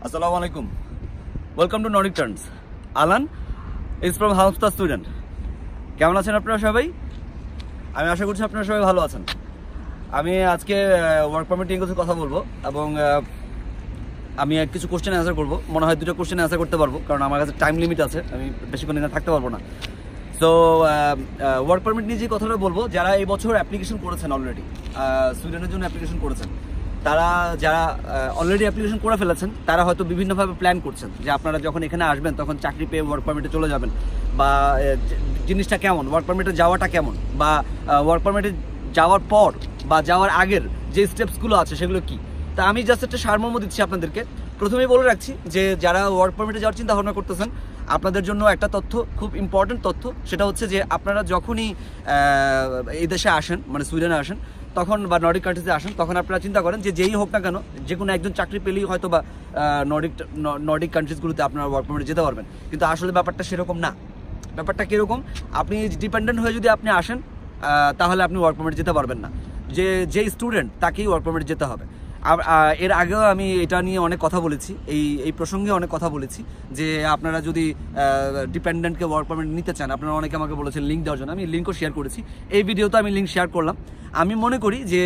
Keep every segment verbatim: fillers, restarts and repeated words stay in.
Assalamu alaikum. Welcome to Nordic Turns. Alan is from Halmstad student. কেমন আছেন আপনারা সবাই? আমি আশা করছি আপনারা সবাই ভালো আছেন। আমি আজকে ওয়ার্ক পারমিট নিয়ে কিছু কথা বলবো এবং আমি কিছু কোশ্চেন অ্যান্সার করব। মনে হয় দুটো কোশ্চেন অ্যান্সার করতে পারবো, কারণ আমার কাছে টাইম লিমিট আছে, আমি বেশিক্ষণ এখানে থাকতে পারবো না। সো ওয়ার্ক পারমিট নিয়ে যে কথাটা বলবো, যারা এই বছর অ্যাপ্লিকেশন করেছেন অলরেডি, সুইডেনের জন্য অ্যাপ্লিকেশন করেছেন, তারা যারা অলরেডি অ্যাপ্লিকেশন করে ফেলেছেন তারা হয়তো বিভিন্নভাবে প্ল্যান করছেন যে আপনারা যখন এখানে আসবেন তখন চাকরি পেয়ে ওয়ার্ক পারমিটে চলে যাবেন, বা জিনিসটা কেমন, ওয়ার্ক পারমিটে যাওয়াটা কেমন, বা ওয়ার্ক পারমিটে যাওয়ার পর বা যাওয়ার আগের যে স্টেপসগুলো আছে সেগুলো কি। তা আমি জাস্ট একটা সারমর্ম দিচ্ছি আপনাদেরকে। প্রথমেই বলে রাখছি যে যারা ওয়ার্ক পারমিটে যাওয়ার চিন্তা ভাবনা করতেছেন, আপনাদের জন্য একটা তথ্য, খুব ইম্পর্টেন্ট তথ্য, সেটা হচ্ছে যে আপনারা যখনই এই দেশে আসেন, মানে সুইডেনে আসেন তখন, বা নর্ডিক কান্ট্রিজে আসেন, তখন আপনারা চিন্তা করেন যে যেই হোক না কেন, যে কোনো একজন চাকরি পেলেই হয়তো বা নর্ডিক নর্ডিক কান্ট্রিজগুলোতে আপনারা ওয়ার্ক পারমিটে যেতে পারবেন। কিন্তু আসলে ব্যাপারটা সেরকম না। ব্যাপারটা কীরকম, আপনি ডিপেন্ডেন্ট হয়ে যদি আপনি আসেন তাহলে আপনি ওয়ার্ক পারমিটে যেতে পারবেন না। যে যেই স্টুডেন্ট তাকেই ওয়ার্ক পারমিটে যেতে হবে। এর আগেও আমি এটা নিয়ে অনেক কথা বলেছি, এই এই প্রসঙ্গে অনেক কথা বলেছি যে আপনারা যদি ডিপেন্ডেন্টকে ওয়ার্ক পারমিট নিতে চান, আপনারা অনেকে আমাকে বলেছেন লিঙ্ক দেওয়ার জন্য, আমি লিঙ্কও শেয়ার করেছি। এই ভিডিওতে আমি লিঙ্ক শেয়ার করলাম। আমি মনে করি যে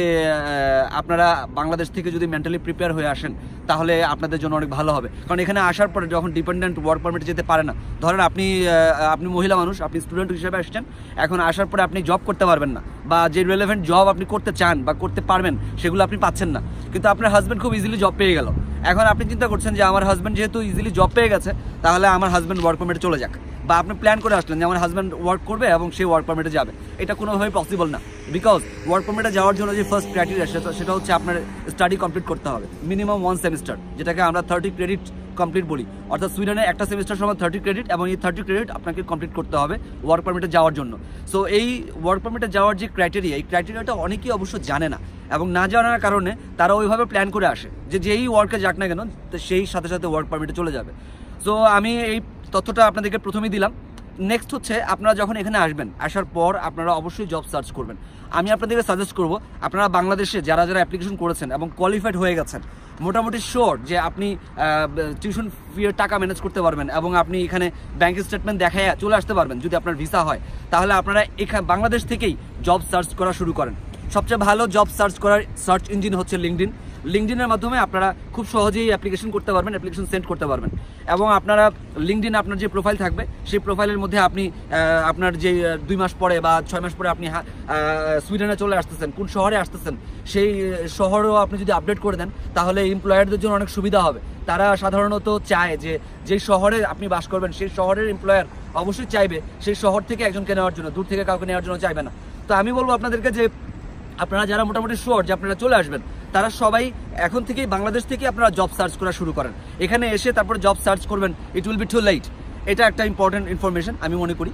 আপনারা বাংলাদেশ থেকে যদি মেন্টালি প্রিপেয়ার হয়ে আসেন তাহলে আপনাদের জন্য অনেক ভালো হবে। কারণ এখানে আসার পরে যখন ডিপেন্ডেন্ট ওয়ার্ক পারমিটে যেতে পারে না, ধরেন আপনি আপনি মহিলা মানুষ, আপনি স্টুডেন্ট হিসেবে আসছেন, এখন আসার পরে আপনি জব করতে পারবেন না, বা যে রিলেভেন্ট জব আপনি করতে চান বা করতে পারবেন সেগুলো আপনি পাচ্ছেন না, কিন্তু আপনার হাজব্যান্ড খুব ইজিলি জব পেয়ে গেল। এখন আপনি চিন্তা করছেন যে আমার হাজব্যান্ড যেহেতু ইজিলি জব পেয়ে গেছে, তাহলে আমার হাজব্যান্ড ওয়ার্ক পারমিটে চলে যাক, বা আপনি প্ল্যান করে আসলেন যে আমার হাজব্যান্ড ওয়ার্ক করবে এবং সে ওয়ার্ক পারমিটে যাবে। এটা কোনোভাবেই পসিবল না, বিকজ ওয়ার্ক পারমিটে যাওয়ার জন্য যে ফার্স্ট ক্রাইটেরিয়া সেটা হচ্ছে আপনার স্টাডি কমপ্লিট করতে হবে, মিনিমাম ওয়ান সেমিস্টার, যেটাকে আমরা থার্টি ক্রেডিট কমপ্লিট বলি। অর্থাৎ সুইডেনে একটা সেমিস্টার সময় থার্টি ক্রেডিট, এবং এই থার্টি ক্রেডিট আপনাকে কমপ্লিট করতে হবে ওয়ার্ক পারমিটে যাওয়ার জন্য। সো এই ওয়ার্ক পারমিটে যাওয়ার যে ক্রাইটেরিয়া, এই ক্রাইটেরিয়াটা অনেকেই অবশ্য জানে না, এবং না জানার কারণে তারা ওইভাবে প্ল্যান করে আসে যে যেই ওয়ার্কে যাক না কেন সেই সাথে সাথে ওয়ার্ক পারমিটে চলে যাবে। সো আমি এই তথ্যটা আপনাদেরকে প্রথমেই দিলাম। নেক্সট হচ্ছে, আপনারা যখন এখানে আসবেন, আসার পর আপনারা অবশ্যই জব সার্চ করবেন। আমি আপনাদেরকে সাজেস্ট করব, আপনারা বাংলাদেশে যারা যারা অ্যাপ্লিকেশন করেছেন এবং কোয়ালিফাইড হয়ে গেছেন, মোটামুটি শিওর যে আপনি টিউশন ফির টাকা ম্যানেজ করতে পারবেন এবং আপনি এখানে ব্যাঙ্ক স্টেটমেন্ট দেখায় চলে আসতে পারবেন যদি আপনার ভিসা হয়, তাহলে আপনারা এখানে বাংলাদেশ থেকেই জব সার্চ করা শুরু করেন। সবচেয়ে ভালো জব সার্চ করার সার্চ ইঞ্জিন হচ্ছে লিঙ্কডিন। লিঙ্কডিনের মাধ্যমে আপনারা খুব সহজেই অ্যাপ্লিকেশন করতে পারবেন, অ্যাপ্লিকেশন সেন্ড করতে পারবেন, এবং আপনারা লিঙ্কডিন আপনার যে প্রোফাইল থাকবে সেই প্রোফাইলের মধ্যে আপনি আপনার যে দুই মাস পরে বা ছয় মাস পরে আপনি সুইডেনে চলে আসতেছেন, কোন শহরে আসতেছেন সেই শহরও আপনি যদি আপডেট করে দেন তাহলে এমপ্লয়ারদের জন্য অনেক সুবিধা হবে। তারা সাধারণত চায় যে যেই শহরে আপনি বাস করবেন সেই শহরের এমপ্লয়ার অবশ্যই চাইবে সেই শহর থেকে একজনকে নেওয়ার জন্য, দূর থেকে কাউকে নেওয়ার জন্য চাইবে না। তো আমি বলবো আপনাদেরকে যে আপনারা যারা মোটামুটি শিওর যে আপনারা চলে আসবেন, তারা সবাই এখন থেকেই বাংলাদেশ থেকে আপনারা জব সার্চ করা শুরু করেন। এখানে এসে তারপরে জব সার্চ করবেন, it will be too late. এটা একটা ইম্পর্টেন্ট ইনফরমেশন আমি মনে করি।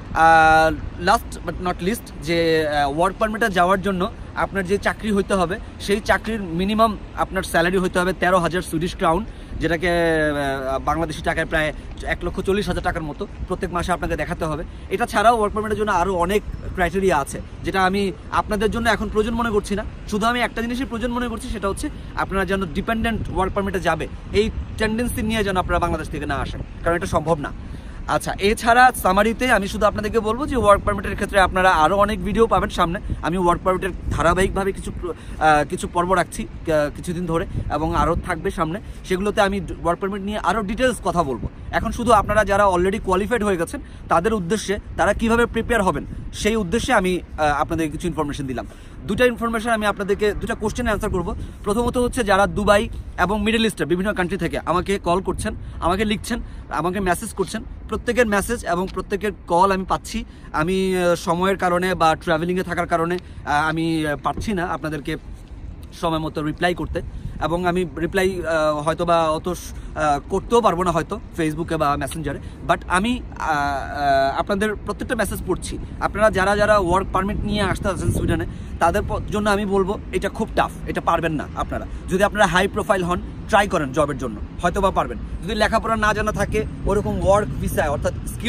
লাস্ট বাট নট লিস্ট, যে ওয়ার্ক পারমিটে যাওয়ার জন্য আপনার যে চাকরি হইতে হবে সেই চাকরির মিনিমাম আপনার স্যালারি হইতে হবে তেরো হাজার সুইডিশ ক্রাউন, যেটাকে বাংলাদেশি টাকায় প্রায় এক লক্ষ চল্লিশ হাজার টাকার মতো প্রত্যেক মাসে আপনাকে দেখাতে হবে। এটা ছাড়াও ওয়ার্ক পারমিটের জন্য আরও অনেক ক্রাইটেরিয়া আছে, যেটা আমি আপনাদের জন্য এখন প্রয়োজন মনে করছি না। শুধু আমি একটা জিনিসই প্রয়োজন মনে করছি, সেটা হচ্ছে আপনারা যেন ডিপেন্ডেন্ট ওয়ার্ক পারমিটে যাবে এই টেন্ডেন্সি নিয়ে যেন আপনারা বাংলাদেশ থেকে না আসেন, কারণ এটা সম্ভব না। আচ্ছা, এছাড়া সামারিতে আমি শুধু আপনাদেরকে বলবো যে ওয়ার্ক পারমিটের ক্ষেত্রে আপনারা আরও অনেক ভিডিও পাবেন সামনে। আমি ওয়ার্ক পারমিটের ধারাবাহিকভাবে কিছু কিছু পর্ব রাখছি কিছুদিন ধরে, এবং আরও থাকবে সামনে, সেগুলোতে আমি ওয়ার্ক পারমিট নিয়ে আরও ডিটেলস কথা বলবো। এখন শুধু আপনারা যারা অলরেডি কোয়ালিফাইড হয়ে গেছেন তাদের উদ্দেশ্যে, তারা কিভাবে প্রিপেয়ার হবেন সেই উদ্দেশ্যে আমি আপনাদেরকে কিছু ইনফরমেশন দিলাম। দুটা ইনফরমেশন আমি আপনাদেরকে দুটা কোশ্চেন অ্যান্সার করবো। প্রথমত হচ্ছে, যারা দুবাই এবং মিডল ইস্টের বিভিন্ন কান্ট্রি থেকে আমাকে কল করছেন, আমাকে লিখছেন, আমাকে মেসেজ করছেন, প্রত্যেকের মেসেজ এবং প্রত্যেকের কল আমি পাচ্ছি। আমি সময়ের কারণে বা ট্রাভেলিংয়ে থাকার কারণে আমি পাচ্ছি না আপনাদেরকে সময় মতো রিপ্লাই করতে, এবং আমি রিপ্লাই হয়তো বা অত করতেও পারবো না হয়তো ফেসবুকে বা মেসেঞ্জারে, বাট আমি আপনাদের প্রত্যেকটা মেসেজ পড়ছি। আপনারা যারা যারা ওয়ার্ক পারমিট নিয়ে আসতে আছেন সুইডেনে, তাদের জন্য আমি বলবো এটা খুব টাফ, এটা পারবেন না আপনারা। যদি আপনারা হাই প্রোফাইল হন, ট্রাই করেন জবের জন্য, হয়তো বা পারবেন। যদি লেখাপড়া না জানা থাকে, ওরকম ওয়ার্ক ভিসায় অর্থাৎ স্কিল্ড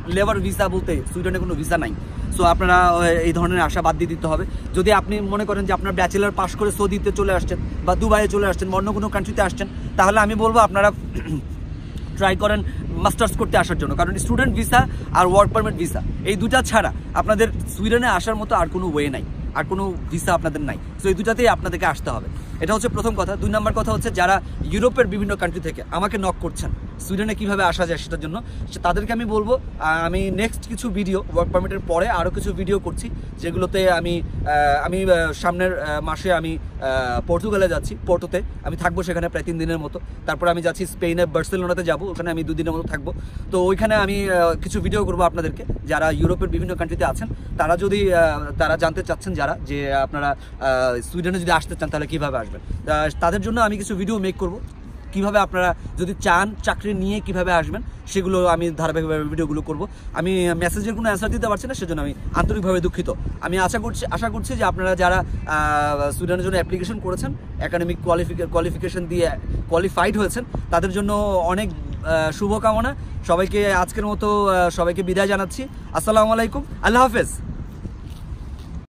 লেবার ভিসা বলতে সুইডেনে কোনো ভিসা নাই। সো আপনারা এই ধরনের আশা বাদ দিয়ে দিতে হবে। যদি আপনি মনে করেন যে আপনার ব্যাচেলার পাস করে সৌদিতে চলে আসছেন বা দুবাইয়ে চলে আসছেন বা অন্য কোনো কান্ট্রিতে আসছেন, তাহলে আমি বলবো আপনারা ট্রাই করেন মাস্টার্স করতে আসার জন্য, কারণ স্টুডেন্ট ভিসা আর ওয়ার্ক পারমিট ভিসা এই দুটা ছাড়া আপনাদের সুইডেনে আসার মতো আর কোনো ওয়ে নাই, আর কোনো ভিসা আপনাদের নাই। সো এই দুটাতেই আপনাদেরকে আসতে হবে। এটা হচ্ছে প্রথম কথা। দুই নম্বর কথা হচ্ছে যারা ইউরোপের বিভিন্ন কান্ট্রি থেকে আমাকে নক করছেন সুইডেনে কীভাবে আসা যায় সেটার জন্য, তাদেরকে আমি বলবো আমি নেক্সট কিছু ভিডিও ওয়ার্ক পারমিটের পরে আরও কিছু ভিডিও করছি, যেগুলোতে আমি আমি সামনের মাসে আমি পর্তুগালে যাচ্ছি, পোর্টোতে আমি থাকবো সেখানে প্রায় তিন দিনের মতো। তারপর আমি যাচ্ছি স্পেনে বার্সেলোনাতে যাবো, ওখানে আমি দুদিনের মতো থাকবো। তো ওইখানে আমি কিছু ভিডিও করবো আপনাদেরকে। যারা ইউরোপের বিভিন্ন কান্ট্রিতে আছেন তারা যদি তারা জানতে চাচ্ছেন যারা যে আপনারা সুইডেনে যদি আসতে চান তাহলে কীভাবে আসবেন, তাদের জন্য আমি কিছু ভিডিও মেক করবো। কীভাবে আপনারা যদি চান চাকরি নিয়ে কিভাবে আসবেন সেগুলো আমি ধারাবাহিকভাবে ভিডিওগুলো করব। আমি মেসেজের কোনো অ্যান্সার দিতে পারছি না, সেজন্য আমি আন্তরিকভাবে দুঃখিত। আমি আশা করছি আশা করছি যে আপনারা যারা স্টুডেন্টের জন্য অ্যাপ্লিকেশন করেছেন, একাডেমিক কোয়ালিফিকে কোয়ালিফিকেশন দিয়ে কোয়ালিফাইড হয়েছেন, তাদের জন্য অনেক শুভকামনা। সবাইকে আজকের মতো সবাইকে বিদায় জানাচ্ছি। আসসালামু আলাইকুম, আল্লাহ হাফেজ।